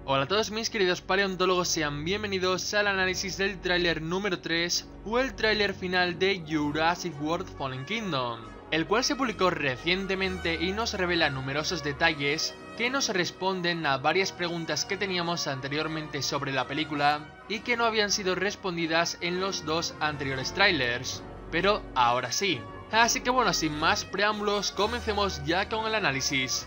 Hola a todos mis queridos paleontólogos, sean bienvenidos al análisis del tráiler número 3 o el tráiler final de Jurassic World Fallen Kingdom, el cual se publicó recientemente y nos revela numerosos detalles que nos responden a varias preguntas que teníamos anteriormente sobre la película y que no habían sido respondidas en los dos anteriores trailers, pero ahora sí. Así que bueno, sin más preámbulos, comencemos ya con el análisis.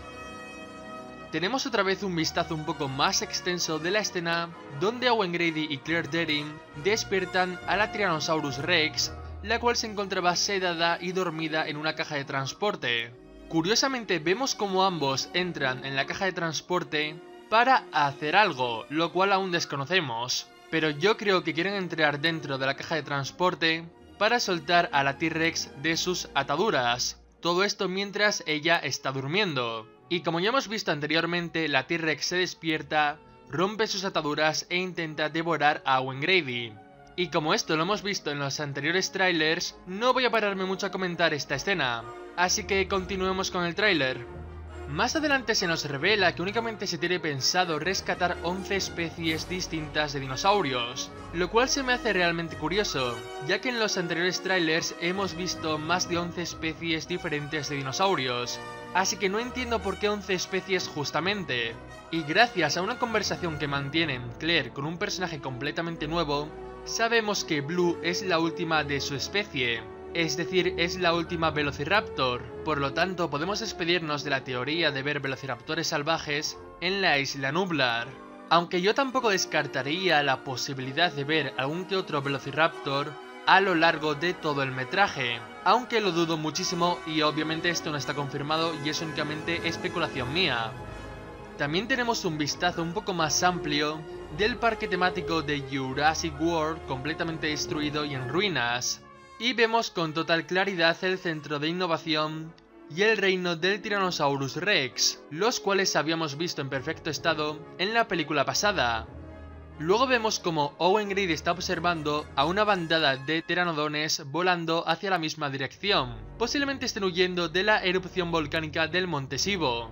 Tenemos otra vez un vistazo un poco más extenso de la escena donde Owen Grady y Claire Deering despiertan a la Tyrannosaurus Rex, la cual se encontraba sedada y dormida en una caja de transporte. Curiosamente vemos como ambos entran en la caja de transporte para hacer algo, lo cual aún desconocemos, pero yo creo que quieren entrar dentro de la caja de transporte para soltar a la T-Rex de sus ataduras, todo esto mientras ella está durmiendo. Y como ya hemos visto anteriormente, la T-Rex se despierta, rompe sus ataduras e intenta devorar a Owen Grady. Y como esto lo hemos visto en los anteriores trailers, no voy a pararme mucho a comentar esta escena, así que continuemos con el tráiler. Más adelante se nos revela que únicamente se tiene pensado rescatar 11 especies distintas de dinosaurios, lo cual se me hace realmente curioso, ya que en los anteriores trailers hemos visto más de 11 especies diferentes de dinosaurios, así que no entiendo por qué 11 especies justamente. Y gracias a una conversación que mantienen Claire con un personaje completamente nuevo, sabemos que Blue es la última de su especie. Es decir, es la última Velociraptor, por lo tanto podemos despedirnos de la teoría de ver velociraptores salvajes en la isla Nublar. Aunque yo tampoco descartaría la posibilidad de ver algún que otro Velociraptor a lo largo de todo el metraje, aunque lo dudo muchísimo y obviamente esto no está confirmado y es únicamente especulación mía. También tenemos un vistazo un poco más amplio del parque temático de Jurassic World completamente destruido y en ruinas. Y vemos con total claridad el centro de innovación y el reino del Tyrannosaurus Rex, los cuales habíamos visto en perfecto estado en la película pasada. Luego vemos como Owen Grady está observando a una bandada de pteronodones volando hacia la misma dirección, posiblemente estén huyendo de la erupción volcánica del Monte Sibo.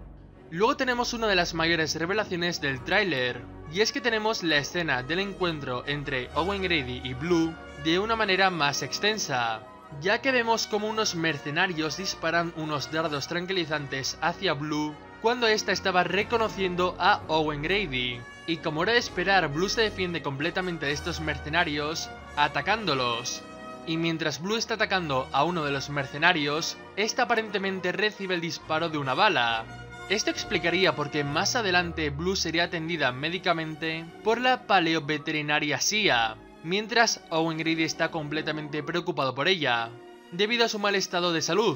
Luego tenemos una de las mayores revelaciones del tráiler, y es que tenemos la escena del encuentro entre Owen Grady y Blue de una manera más extensa, ya que vemos como unos mercenarios disparan unos dardos tranquilizantes hacia Blue cuando ésta estaba reconociendo a Owen Grady, y como era de esperar, Blue se defiende completamente de estos mercenarios atacándolos. Y mientras Blue está atacando a uno de los mercenarios, esta aparentemente recibe el disparo de una bala. Esto explicaría por qué más adelante Blue sería atendida médicamente por la paleoveterinaria SIA, mientras Owen Grady está completamente preocupado por ella, debido a su mal estado de salud.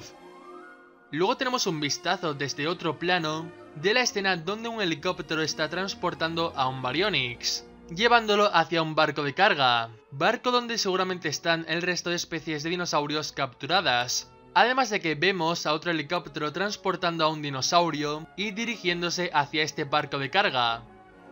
Luego tenemos un vistazo desde otro plano de la escena donde un helicóptero está transportando a un Baryonyx, llevándolo hacia un barco de carga, barco donde seguramente están el resto de especies de dinosaurios capturadas. Además de que vemos a otro helicóptero transportando a un dinosaurio y dirigiéndose hacia este barco de carga.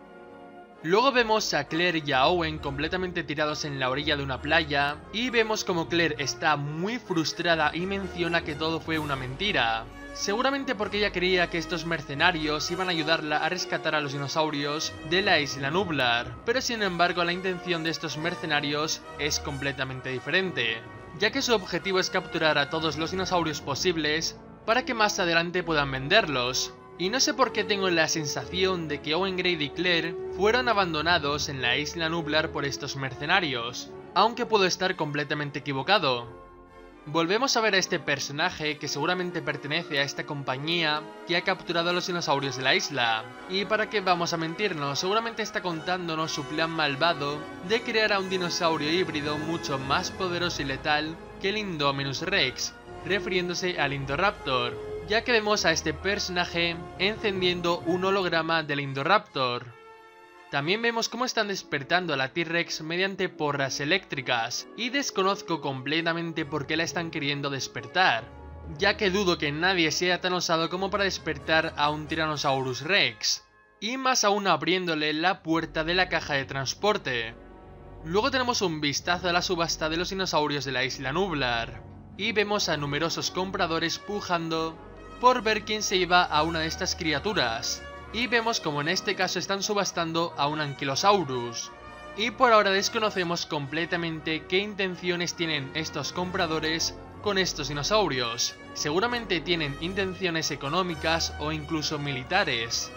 Luego vemos a Claire y a Owen completamente tirados en la orilla de una playa y vemos como Claire está muy frustrada y menciona que todo fue una mentira. Seguramente porque ella creía que estos mercenarios iban a ayudarla a rescatar a los dinosaurios de la isla Nublar, pero sin embargo la intención de estos mercenarios es completamente diferente, ya que su objetivo es capturar a todos los dinosaurios posibles para que más adelante puedan venderlos. Y no sé por qué tengo la sensación de que Owen Grady y Claire fueron abandonados en la isla Nublar por estos mercenarios, aunque puedo estar completamente equivocado. Volvemos a ver a este personaje que seguramente pertenece a esta compañía que ha capturado a los dinosaurios de la isla. Y para qué vamos a mentirnos, seguramente está contándonos su plan malvado de crear a un dinosaurio híbrido mucho más poderoso y letal que el Indominus Rex, refiriéndose al Indoraptor, ya que vemos a este personaje encendiendo un holograma del Indoraptor. También vemos cómo están despertando a la T-Rex mediante porras eléctricas, y desconozco completamente por qué la están queriendo despertar, ya que dudo que nadie sea tan osado como para despertar a un Tyrannosaurus Rex, y más aún abriéndole la puerta de la caja de transporte. Luego tenemos un vistazo a la subasta de los dinosaurios de la isla Nublar, y vemos a numerosos compradores pujando por ver quién se iba a una de estas criaturas. y vemos como en este caso están subastando a un Ankylosaurus. Y por ahora desconocemos completamente qué intenciones tienen estos compradores con estos dinosaurios. Seguramente tienen intenciones económicas o incluso militares.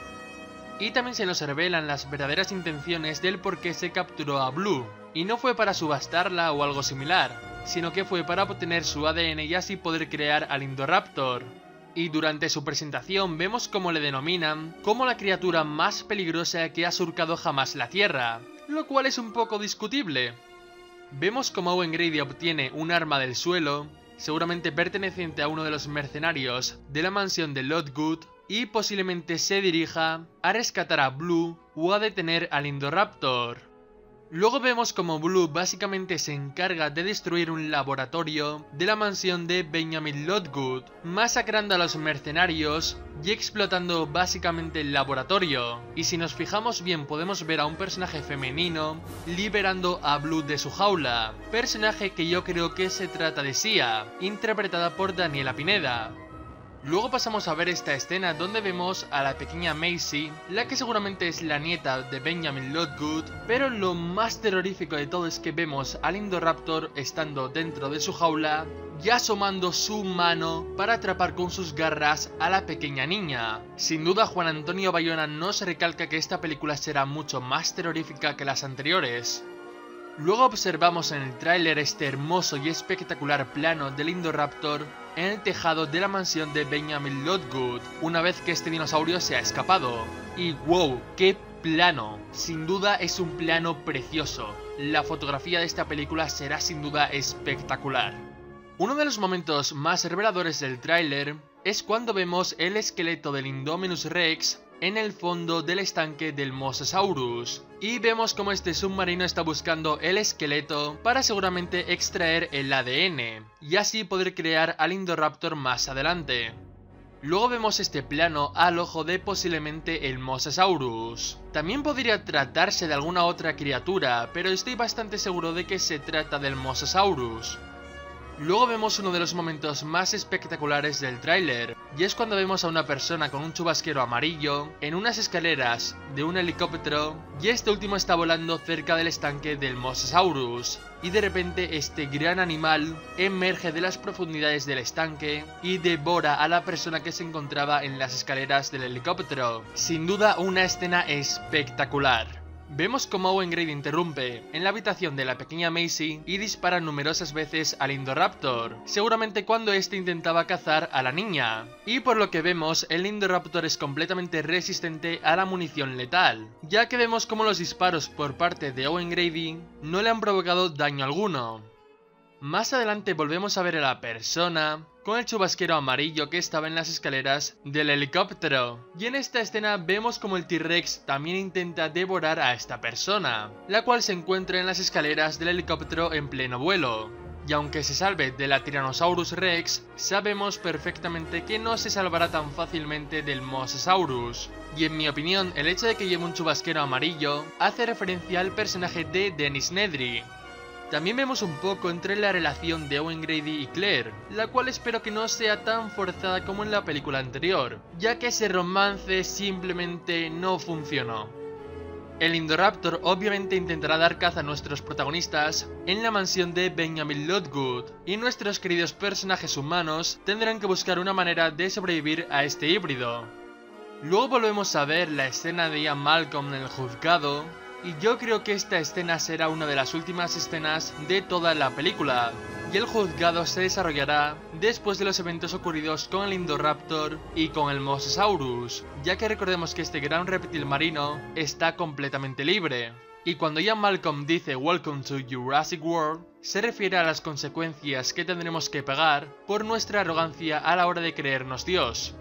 Y también se nos revelan las verdaderas intenciones del por qué se capturó a Blue. Y no fue para subastarla o algo similar, sino que fue para obtener su ADN y así poder crear al Indoraptor. Y durante su presentación vemos cómo le denominan como la criatura más peligrosa que ha surcado jamás la Tierra, lo cual es un poco discutible. Vemos cómo Owen Grady obtiene un arma del suelo, seguramente perteneciente a uno de los mercenarios de la mansión de Lockwood, y posiblemente se dirija a rescatar a Blue o a detener al Indoraptor. Luego vemos como Blue básicamente se encarga de destruir un laboratorio de la mansión de Benjamin Lockwood, masacrando a los mercenarios y explotando básicamente el laboratorio. Y si nos fijamos bien podemos ver a un personaje femenino liberando a Blue de su jaula, personaje que yo creo que se trata de Sia, interpretada por Daniela Pineda. Luego pasamos a ver esta escena donde vemos a la pequeña Maisie, la que seguramente es la nieta de Benjamin Lockwood, pero lo más terrorífico de todo es que vemos al Indoraptor estando dentro de su jaula y asomando su mano para atrapar con sus garras a la pequeña niña. Sin duda Juan Antonio Bayona nos recalca que esta película será mucho más terrorífica que las anteriores. Luego observamos en el tráiler este hermoso y espectacular plano del Indoraptor en el tejado de la mansión de Benjamin Lockwood, una vez que este dinosaurio se ha escapado. Y wow, qué plano, sin duda es un plano precioso, la fotografía de esta película será sin duda espectacular. Uno de los momentos más reveladores del tráiler es cuando vemos el esqueleto del Indominus Rex en el fondo del estanque del Mosasaurus, y vemos como este submarino está buscando el esqueleto para seguramente extraer el ADN y así poder crear al Indoraptor más adelante. Luego vemos este plano al ojo de posiblemente el Mosasaurus. También podría tratarse de alguna otra criatura, pero estoy bastante seguro de que se trata del Mosasaurus. Luego vemos uno de los momentos más espectaculares del tráiler, y es cuando vemos a una persona con un chubasquero amarillo en unas escaleras de un helicóptero, y este último está volando cerca del estanque del Mosasaurus, y de repente este gran animal emerge de las profundidades del estanque y devora a la persona que se encontraba en las escaleras del helicóptero. Sin duda una escena espectacular. Vemos como Owen Grady interrumpe en la habitación de la pequeña Maisie y dispara numerosas veces al Indoraptor, seguramente cuando este intentaba cazar a la niña. Y por lo que vemos, el Indoraptor es completamente resistente a la munición letal, ya que vemos como los disparos por parte de Owen Grady no le han provocado daño alguno. Más adelante volvemos a ver a la persona con el chubasquero amarillo que estaba en las escaleras del helicóptero. Y en esta escena vemos como el T-Rex también intenta devorar a esta persona, la cual se encuentra en las escaleras del helicóptero en pleno vuelo. Y aunque se salve de la Tyrannosaurus Rex, sabemos perfectamente que no se salvará tan fácilmente del Mosasaurus. Y en mi opinión, el hecho de que lleve un chubasquero amarillo hace referencia al personaje de Dennis Nedry. También vemos un poco entre la relación de Owen Grady y Claire, la cual espero que no sea tan forzada como en la película anterior, ya que ese romance simplemente no funcionó. El Indoraptor obviamente intentará dar caza a nuestros protagonistas en la mansión de Benjamin Lockwood, y nuestros queridos personajes humanos tendrán que buscar una manera de sobrevivir a este híbrido. Luego volvemos a ver la escena de Ian Malcolm en el juzgado, y yo creo que esta escena será una de las últimas escenas de toda la película, y el juzgado se desarrollará después de los eventos ocurridos con el Indoraptor y con el Mosasaurus, ya que recordemos que este gran reptil marino está completamente libre. Y cuando Ian Malcolm dice Welcome to Jurassic World, se refiere a las consecuencias que tendremos que pagar por nuestra arrogancia a la hora de creernos Dios.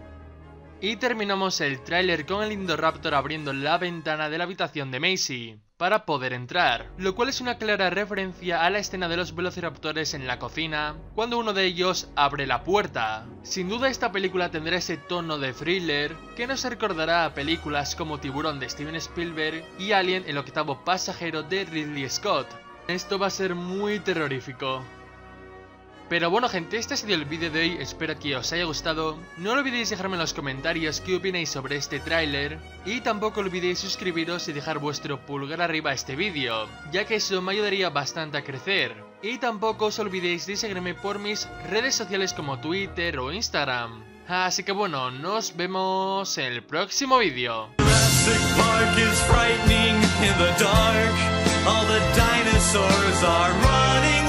Y terminamos el tráiler con el Indoraptor abriendo la ventana de la habitación de Maisie para poder entrar, lo cual es una clara referencia a la escena de los velociraptores en la cocina, cuando uno de ellos abre la puerta. Sin duda esta película tendrá ese tono de thriller que nos recordará a películas como Tiburón de Steven Spielberg y Alien el octavo pasajero de Ridley Scott. Esto va a ser muy terrorífico. Pero bueno gente, este ha sido el vídeo de hoy, espero que os haya gustado. No olvidéis dejarme en los comentarios qué opináis sobre este tráiler. Y tampoco olvidéis suscribiros y dejar vuestro pulgar arriba a este vídeo, ya que eso me ayudaría bastante a crecer. Y tampoco os olvidéis de seguirme por mis redes sociales como Twitter o Instagram. Así que bueno, nos vemos en el próximo vídeo. Jurassic Park is frightening in the dark. All the dinosaurs are running